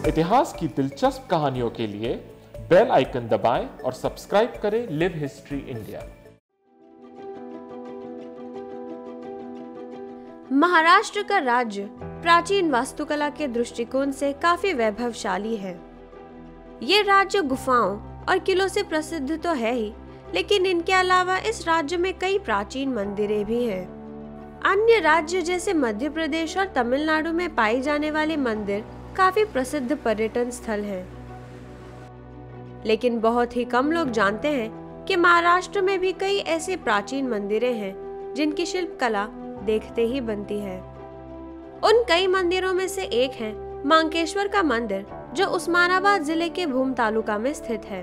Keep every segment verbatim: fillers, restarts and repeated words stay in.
इतिहास की दिलचस्प कहानियों के लिए बेल आइकन दबाएं और सब्सक्राइब करें लिव हिस्ट्री इंडिया। महाराष्ट्र का राज्य प्राचीन वास्तुकला के दृष्टिकोण से काफी वैभवशाली है। ये राज्य गुफाओं और किलों से प्रसिद्ध तो है ही, लेकिन इनके अलावा इस राज्य में कई प्राचीन मंदिरें भी हैं। अन्य राज्य जैसे मध्य प्रदेश और तमिलनाडु में पाए जाने वाले मंदिर काफी प्रसिद्ध पर्यटन स्थल हैं, लेकिन बहुत ही कम लोग जानते हैं कि महाराष्ट्र में भी कई ऐसे प्राचीन मंदिरें हैं जिनकी शिल्पकला देखते ही बनती है। उन कई मंदिरों में से एक है मांकेश्वर का मंदिर, जो उस्मानाबाद जिले के भूम तालुका में स्थित है।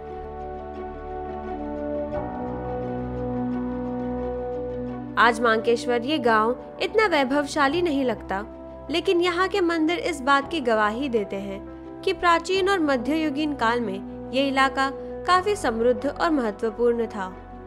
आज मांकेश्वर ये गांव इतना वैभवशाली नहीं लगता, लेकिन यहाँ के मंदिर इस बात की गवाही देते हैं कि प्राचीन और मध्ययुगीन काल में ये इलाका काफी समृद्ध और महत्वपूर्ण था।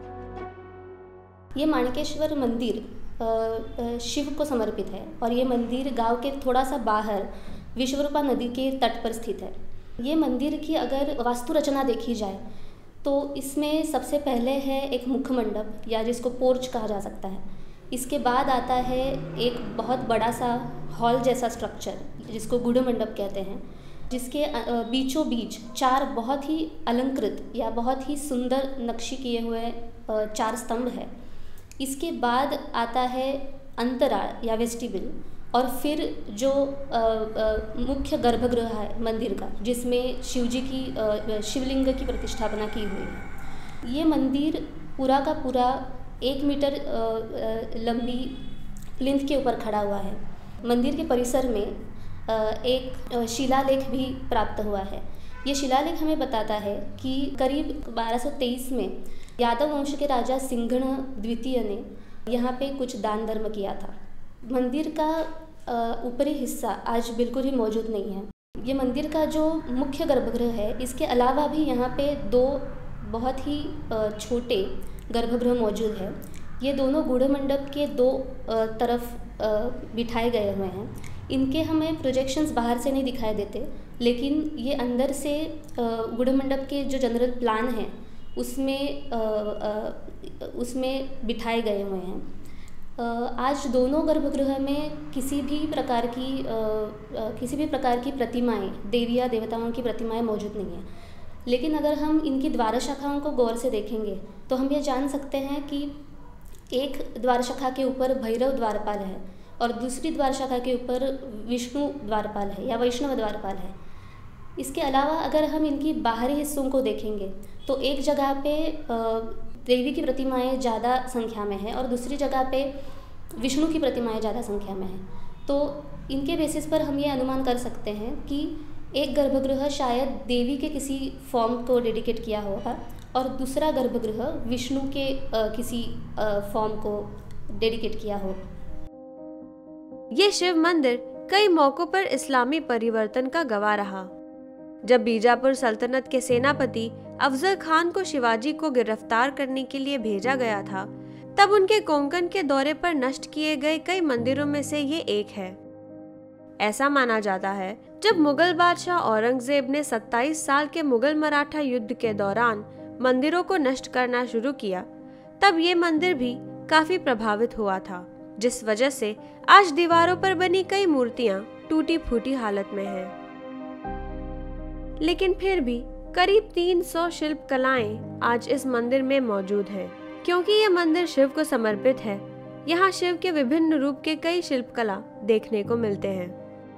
ये माणकेश्वर मंदिर शिव को समर्पित है और ये मंदिर गांव के थोड़ा सा बाहर विश्वरूपा नदी के तट पर स्थित है। ये मंदिर की अगर वास्तु रचना देखी जाए तो इसमें सबसे पहले है एक मुख्य मंडप, या जिसको पोर्च कहा जा सकता है। इसके बाद आता है एक बहुत बड़ा सा हॉल जैसा स्ट्रक्चर, जिसको गुड़ मंडप कहते हैं, जिसके बीचों बीच चार बहुत ही अलंकृत या बहुत ही सुंदर नक्शी किए हुए चार स्तंभ है। इसके बाद आता है अंतराल या वेस्टिबल, और फिर जो आ, आ, मुख्य गर्भगृह है मंदिर का, जिसमें शिवजी की आ, शिवलिंग की प्रतिष्ठापना की हुई है। ये मंदिर पूरा का पूरा एक मीटर आ, आ, लंबी प्लिंथ के ऊपर खड़ा हुआ है। मंदिर के परिसर में आ, एक आ, शिलालेख भी प्राप्त हुआ है। ये शिलालेख हमें बताता है कि करीब बारह सौ तेईस में यादव वंश के राजा सिंघण द्वितीय ने यहाँ पे कुछ दान धर्म किया था। मंदिर का ऊपरी हिस्सा आज बिल्कुल ही मौजूद नहीं है। ये मंदिर का जो मुख्य गर्भगृह है, इसके अलावा भी यहाँ पे दो बहुत ही छोटे गर्भगृह मौजूद है। ये दोनों गुड़ मंडप के दो तरफ बिठाए गए हुए हैं। इनके हमें प्रोजेक्शंस बाहर से नहीं दिखाई देते, लेकिन ये अंदर से गुड़ मंडप के जो जनरल प्लान हैं उसमें उसमें बिठाए गए हुए हैं। आज दोनों गर्भगृह में किसी भी प्रकार की किसी भी प्रकार की प्रतिमाएं, देवी या देवताओं की प्रतिमाएं मौजूद नहीं हैं। लेकिन अगर हम इनकी द्वार शाखाओं को गौर से देखेंगे तो हम ये जान सकते हैं कि एक द्वार शाखा के ऊपर भैरव द्वारपाल है और दूसरी द्वार शाखा के ऊपर विष्णु द्वारपाल है या वैष्णव द्वारपाल है। इसके अलावा अगर हम इनकी बाहरी हिस्सों को देखेंगे तो एक जगह पे देवी की प्रतिमाएं ज़्यादा संख्या में है और दूसरी जगह पे विष्णु की प्रतिमाएं ज़्यादा संख्या में है। तो इनके बेसिस पर हम ये अनुमान कर सकते हैं कि एक गर्भगृह शायद देवी के किसी फॉर्म को डेडिकेट किया होगा और दूसरा गर्भगृह विष्णु के आ, किसी फॉर्म को डेडिकेट किया हो। ये शिव मंदिर कई मौकों पर इस्लामी परिवर्तन का गवाह रहा। जब बीजापुर सल्तनत के सेनापति अफजल खान को शिवाजी को गिरफ्तार करने के लिए भेजा गया था, तब उनके कोंकण के दौरे पर नष्ट किए गए कई मंदिरों में से ये एक है। ऐसा माना जाता है जब मुगल बादशाह औरंगजेब ने सत्ताईस साल के मुगल मराठा युद्ध के दौरान मंदिरों को नष्ट करना शुरू किया, तब ये मंदिर भी काफी प्रभावित हुआ था, जिस वजह से आज दीवारों पर बनी कई मूर्तियां टूटी फूटी हालत में हैं। लेकिन फिर भी करीब तीन सौ शिल्प कलाएं आज इस मंदिर में मौजूद हैं। क्योंकि ये मंदिर शिव को समर्पित है, यहाँ शिव के विभिन्न रूप के कई शिल्प कला देखने को मिलते हैं।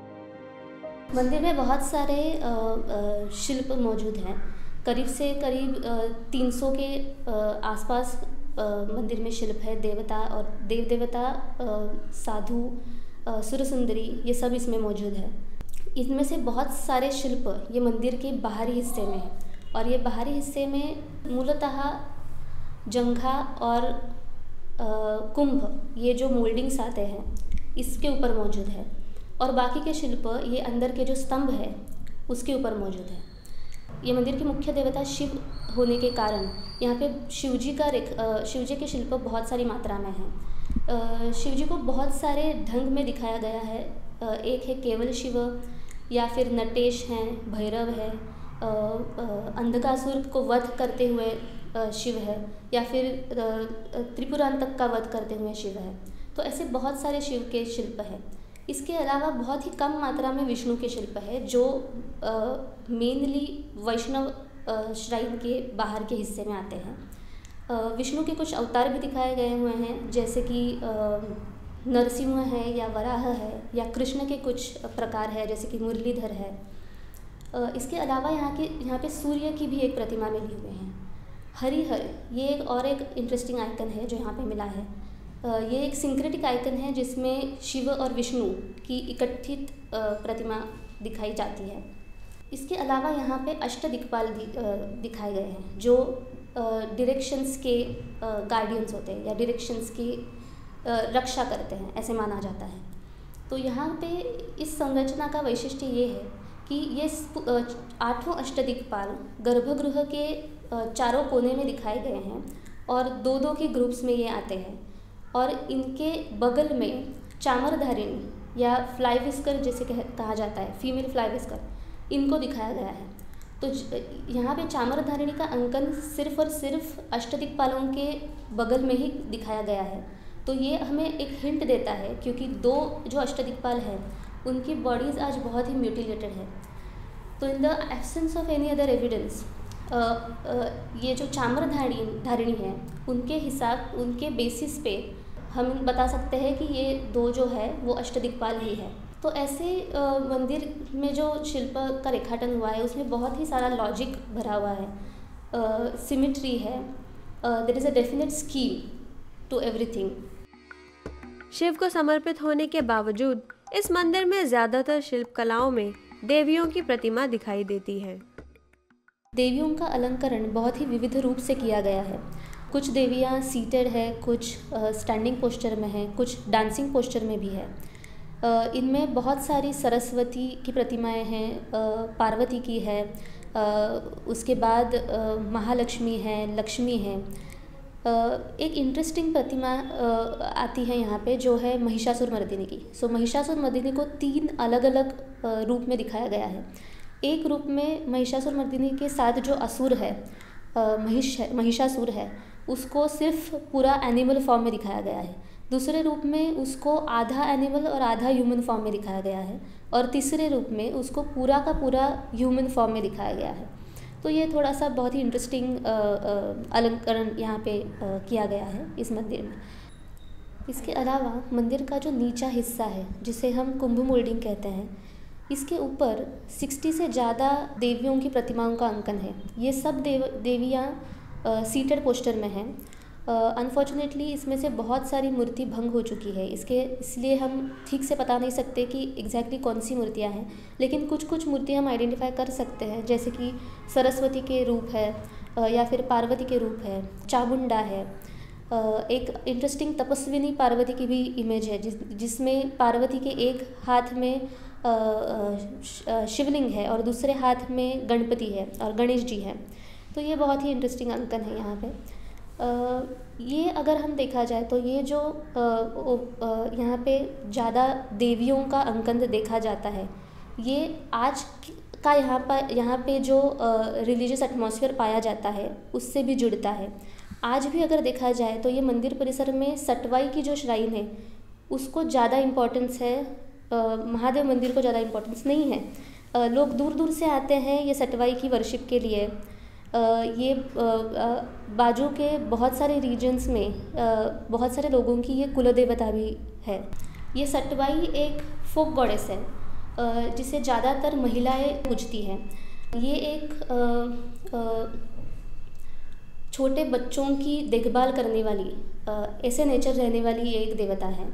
मंदिर में बहुत सारे आ, आ, शिल्प मौजूद हैं। करीब से करीब तीन सौ के आ, आसपास मंदिर में शिल्प है। देवता और देव देवता, आ, साधु, आ, सुरसुंदरी, ये सब इसमें मौजूद है। इनमें से बहुत सारे शिल्प ये मंदिर के बाहरी हिस्से में है और ये बाहरी हिस्से में मूलतः जंघा और आ, कुंभ, ये जो मोल्डिंग्स आते हैं, इसके ऊपर मौजूद है और बाकी के शिल्प ये अंदर के जो स्तंभ है उसके ऊपर मौजूद है। ये मंदिर के मुख्य देवता शिव होने के कारण यहाँ पे शिवजी का रेख शिवजी के शिल्प बहुत सारी मात्रा में हैं। शिवजी को बहुत सारे ढंग में दिखाया गया है। एक है केवल शिव, या फिर नटेश हैं, भैरव है, अंधकासुर को वध करते हुए शिव है, या फिर त्रिपुरांतक का वध करते हुए शिव है। तो ऐसे बहुत सारे शिव के शिल्प हैं। इसके अलावा बहुत ही कम मात्रा में विष्णु के शिल्प है, जो मेनली वैष्णव श्राइन के बाहर के हिस्से में आते हैं। विष्णु के कुछ अवतार भी दिखाए गए हुए हैं, जैसे कि नरसिंह है या वराह है, या कृष्ण के कुछ प्रकार है जैसे कि मुरलीधर है। इसके अलावा यहाँ के यहाँ पे सूर्य की भी एक प्रतिमा मिली हुई है। हरिहर, ये एक और एक इंटरेस्टिंग आइकन है जो यहाँ पे मिला है। ये एक सिंक्रेटिक आइकन है जिसमें शिव और विष्णु की इकट्ठित प्रतिमा दिखाई जाती है। इसके अलावा यहाँ पे अष्टदिक्पाल दिखाए गए हैं, जो डायरेक्शंस के गार्डियंस होते हैं या डायरेक्शंस की रक्षा करते हैं, ऐसे माना जाता है। तो यहाँ पे इस संरचना का वैशिष्ट्य ये है कि ये आठों अष्टदिक्पाल गर्भगृह के चारों कोने में दिखाए गए हैं और दो दो के ग्रुप्स में ये आते हैं, और इनके बगल में चामरधारिणी या फ्लाई विस्कर जैसे कहा जाता है, फीमेल फ्लाई विस्कर, इनको दिखाया गया है। तो यहाँ पे चामरधारिणी का अंकन सिर्फ और सिर्फ अष्टदिक्पालों के बगल में ही दिखाया गया है। तो ये हमें एक हिंट देता है, क्योंकि दो जो अष्टदिक्पाल हैं उनकी बॉडीज़ आज बहुत ही म्यूटिलेटेड है। तो in the absence of any other evidence, ये जो चामरधारिणी धारिणी है उनके हिसाब उनके बेसिस पे हम बता सकते हैं कि ये दो जो है वो अष्टदिक्पाल ही है। तो ऐसे मंदिर में जो शिल्प का रेखाटन हुआ है उसमें बहुत ही सारा लॉजिक भरा हुआ है, सिमेट्री है, there is a definite scheme to everything. Shiva को समर्पित होने के बावजूद इस मंदिर में ज़्यादातर शिल्प कलाओं में देवियों की प्रतिमा दिखाई देती है। देवियों का अलंकरण बहुत ही विविध रूप से किया गया है। कुछ देवियाँ सीटेड है, कुछ स्टैंडिंग पोस्चर में है, कुछ डांसिंग पोस्चर में भी है। इनमें बहुत सारी सरस्वती की प्रतिमाएं हैं, पार्वती की है, उसके बाद महालक्ष्मी है, लक्ष्मी है। एक इंटरेस्टिंग प्रतिमा आती है यहाँ पे जो है महिषासुर मर्दिनी की। सो महिषासुर मर्दिनी को तीन अलग अलग रूप में दिखाया गया है। एक रूप में महिषासुर मर्दिनी के साथ जो असुर है, महिष महिषासुर है, उसको सिर्फ पूरा एनिमल फॉर्म में दिखाया गया है। दूसरे रूप में उसको आधा एनिमल और आधा ह्यूमन फॉर्म में दिखाया गया है, और तीसरे रूप में उसको पूरा का पूरा ह्यूमन फॉर्म में दिखाया गया है। तो ये थोड़ा सा बहुत ही इंटरेस्टिंग अलंकरण यहाँ पे आ, किया गया है इस मंदिर में। इसके अलावा मंदिर का जो नीचा हिस्सा है जिसे हम कुंभ मोल्डिंग कहते हैं, इसके ऊपर साठ से ज़्यादा देवियों की प्रतिमाओं का अंकन है। ये सब देव देवियाँ सीटेड पोस्टर में हैं। अनफॉर्चुनेटली uh, इसमें से बहुत सारी मूर्ति भंग हो चुकी है, इसके इसलिए हम ठीक से बता नहीं सकते कि एग्जैक्टली कौन सी मूर्तियाँ हैं, लेकिन कुछ कुछ मूर्ति हम आइडेंटिफाई कर सकते हैं, जैसे कि सरस्वती के रूप है, uh, या फिर पार्वती के रूप है, चामुंडा है। uh, एक इंटरेस्टिंग तपस्विनी पार्वती की भी इमेज है जिस जिसमें पार्वती के एक हाथ में uh, शिवलिंग है और दूसरे हाथ में गणपति है और गणेश जी हैं। तो ये बहुत ही इंटरेस्टिंग अंकन है यहाँ पे। Uh, ये अगर हम देखा जाए तो ये जो uh, uh, यहाँ पे ज़्यादा देवियों का अंकन देखा जाता है, ये आज का यहाँ पर यहाँ पे जो रिलीजियस uh, एटमॉस्फेयर पाया जाता है उससे भी जुड़ता है। आज भी अगर देखा जाए तो ये मंदिर परिसर में सटवाई की जो श्राइन है उसको ज़्यादा इम्पोर्टेंस है, uh, महादेव मंदिर को ज़्यादा इम्पोर्टेंस नहीं है। uh, लोग दूर दूर से आते हैं ये सटवाई की वर्शिप के लिए। Uh, ये uh, बाजू के बहुत सारे रीजन्स में uh, बहुत सारे लोगों की ये कुलदेवता भी है। ये सटवाई एक फोक गॉडेस है uh, जिसे ज़्यादातर महिलाएं पूजती हैं। ये एक uh, uh, छोटे बच्चों की देखभाल करने वाली, uh, ऐसे नेचर रहने वाली ये एक देवता है।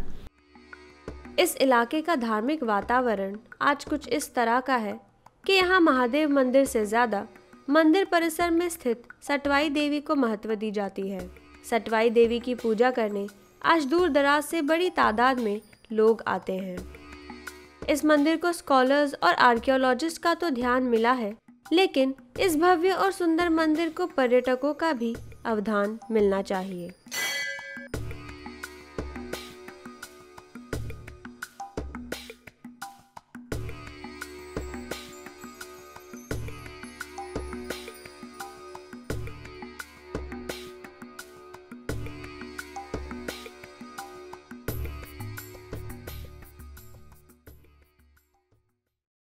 इस इलाके का धार्मिक वातावरण आज कुछ इस तरह का है कि यहाँ महादेव मंदिर से ज़्यादा मंदिर परिसर में स्थित सटवाई देवी को महत्व दी जाती है। सटवाई देवी की पूजा करने आज दूर दराज से बड़ी तादाद में लोग आते हैं। इस मंदिर को स्कॉलर्स और आर्कियोलॉजिस्ट का तो ध्यान मिला है, लेकिन इस भव्य और सुंदर मंदिर को पर्यटकों का भी अवधान मिलना चाहिए।